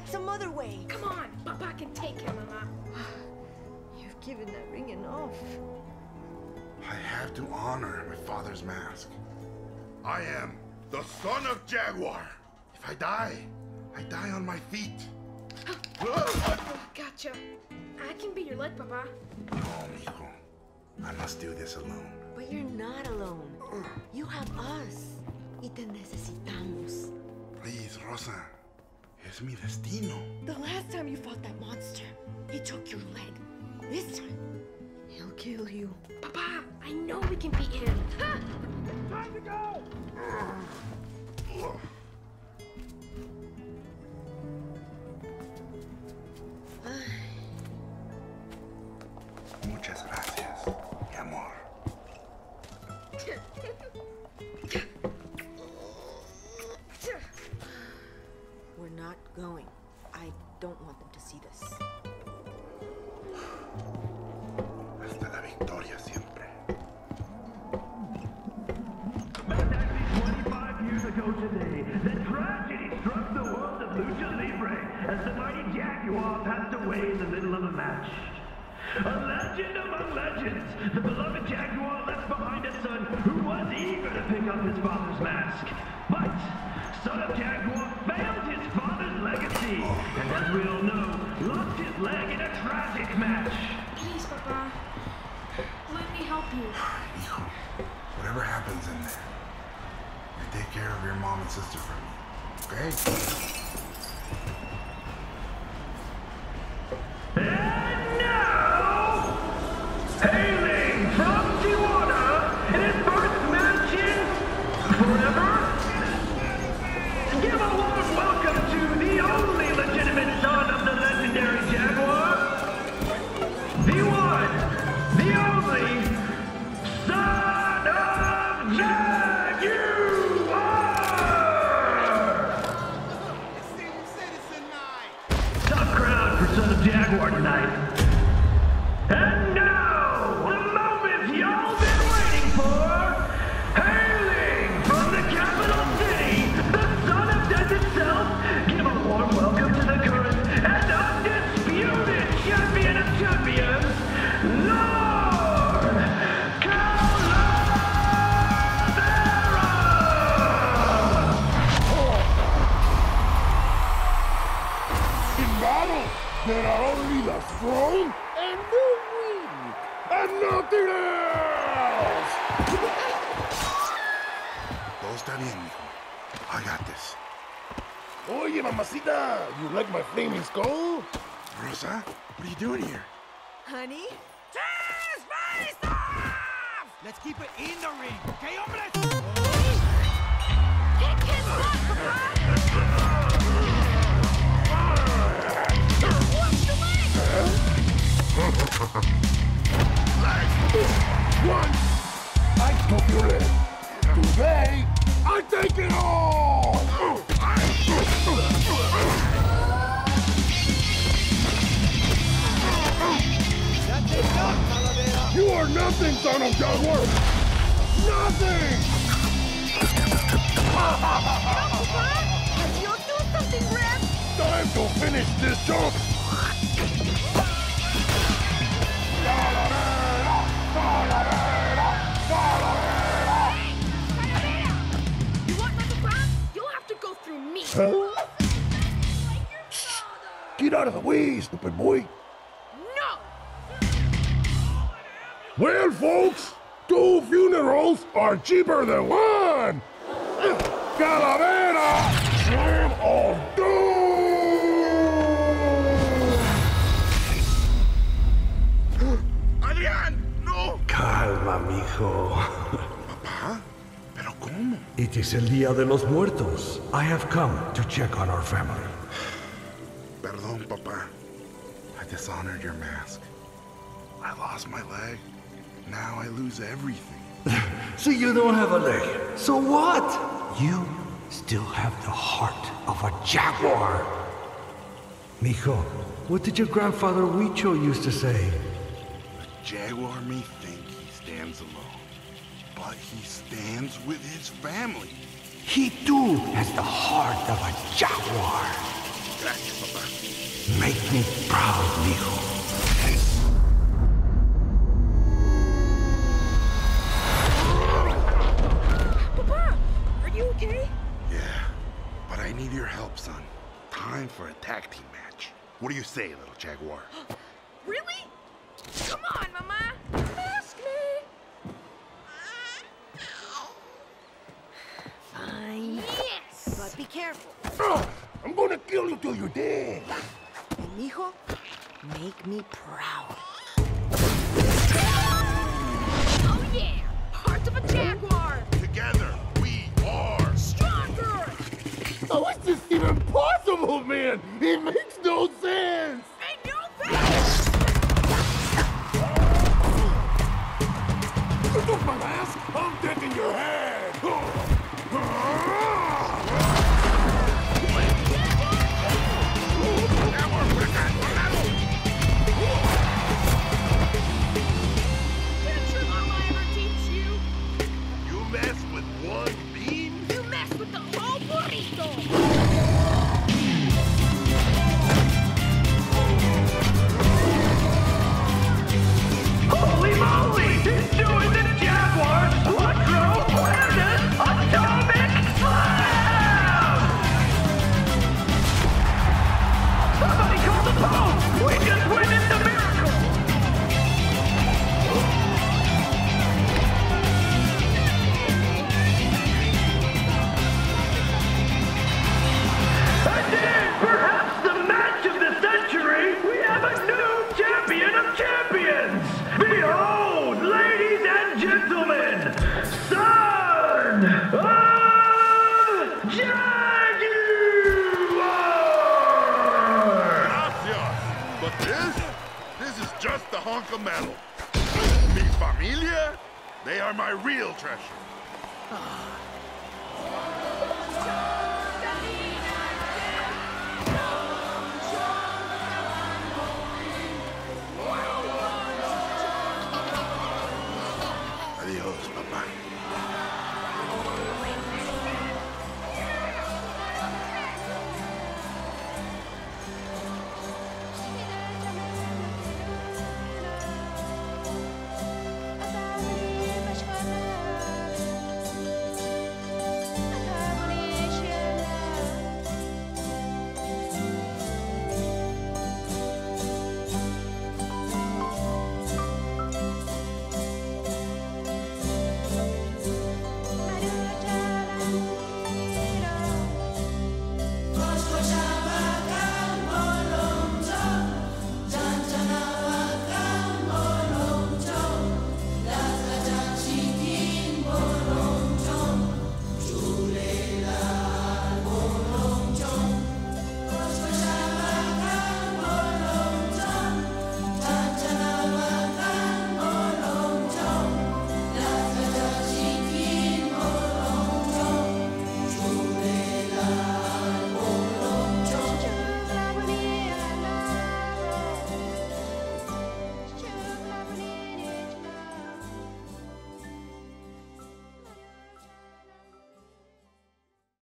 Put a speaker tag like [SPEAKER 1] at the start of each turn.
[SPEAKER 1] some other way.
[SPEAKER 2] Come on, Papa can take him, Mama.
[SPEAKER 1] You've given that ring enough.
[SPEAKER 3] I have to honor my father's mask. I am the son of Jaguar. If I die on my feet.
[SPEAKER 2] Gotcha. I can be your leg, Papa.
[SPEAKER 3] No, mijo. I must do this alone.
[SPEAKER 1] But you're not alone. You have us. Y te necesitamos.
[SPEAKER 3] Please, Rosa. Es mi destino.
[SPEAKER 1] The last time you fought that monster, he took your leg. This time, he'll kill you.
[SPEAKER 2] Papa, I know we can beat him. Ha!
[SPEAKER 3] Time to go! Muchas gracias, mi amor.
[SPEAKER 1] We're not going. I don't want them to see this.
[SPEAKER 3] Hasta la victoria siempre.
[SPEAKER 4] Exactly 25 years ago today, the tragedy struck the world of Lucha Libre as the mighty Jaguar passed away in the middle of a match. A legend among legends, the beloved Jaguar left behind a son who was eager to pick up his father's mask. But son of Jaguar failed his father's legacy, and as we all know, lost his leg in a tragic match.
[SPEAKER 2] Please, Papa. Let me help you.
[SPEAKER 3] Hijo, whatever happens in there, you take care of your mom and sister for me, okay?
[SPEAKER 4] And now, hailing from Tijuana, in his first match in forever, give a warm welcome to the only legitimate son of the legendary Jaguar, the one, the only son of Jaguar! Tough crowd for son of Jaguar tonight. And now, the moment y'all been waiting for, hailing from the capital city, the son of death itself, give a warm welcome to the current and undisputed champion of champions, Lord Calavera!
[SPEAKER 3] In battle, there are only the strong and the weak, and nothing else! Todo está bien, mijo. I got this. Oye, mamacita, you like my flaming skull? Rosa, what are you doing here?
[SPEAKER 1] Honey?
[SPEAKER 5] Let's keep it in the ring, okay, hombres?
[SPEAKER 2] Kick his butt, Papa! Watch the leg!
[SPEAKER 3] Once, I took your leg. Today, I take it all!
[SPEAKER 5] That's enough, Calavera!
[SPEAKER 3] You are nothing, son of Jaguar! Nothing!
[SPEAKER 2] You'll do something, Rev!
[SPEAKER 3] Time to finish this job! Calavera! Calavera! Calavera!
[SPEAKER 2] You want my Papa? You'll have to go through me.
[SPEAKER 3] Huh? Get out of the way, stupid boy!
[SPEAKER 2] No!
[SPEAKER 3] Well, folks, 2 funerals are cheaper than 1! Calavera! Swim of doom! Adrián, no!
[SPEAKER 6] Calma, mijo.
[SPEAKER 3] Papá, ¿pero cómo?
[SPEAKER 6] It is el Día de los Muertos. I have come to check on our family.
[SPEAKER 3] Perdón, papá. I dishonored your mask. I lost my leg. Now I lose everything.
[SPEAKER 6] So you don't have a leg. So what? You still have the heart of a jaguar. Mijo, what did your grandfather Huicho used to say?
[SPEAKER 3] The Jaguar may think he stands alone, but he stands with his family.
[SPEAKER 6] He too has the heart of a jaguar.
[SPEAKER 3] Gracias, papá.
[SPEAKER 6] Make me proud, mijo.
[SPEAKER 1] Papa, are you okay?
[SPEAKER 3] Yeah, but I need your help, son. Time for a tag team match. What do you say, little Jaguar?
[SPEAKER 1] Really? Come on, Mama. Ask me. Fine. Yes. But be careful.
[SPEAKER 3] I'm gonna kill you till you're dead.
[SPEAKER 1] And mijo, make me proud. Oh yeah! Heart of a Jaguar!
[SPEAKER 3] Together, we are
[SPEAKER 1] Stronger!
[SPEAKER 3] How is this even possible, man? It makes no sense.
[SPEAKER 1] Ain't no sense!
[SPEAKER 3] You took my mask. I'm taking your head.
[SPEAKER 1] Didn't your mama ever teach you?
[SPEAKER 3] You mess with one bean?
[SPEAKER 1] You mess with the whole burrito!
[SPEAKER 4] Holy moly! Enjoy the Jaguar Quattro Planet Atomic Slam! Somebody call the Pope! We just witnessed a miracle! And in perhaps the match of the century, we have a new champion of champions! Behold, ladies and gentlemen, son of Jaguar!
[SPEAKER 3] Gracias. But this is just a hunk of metal. Mi familia, they are my real treasure.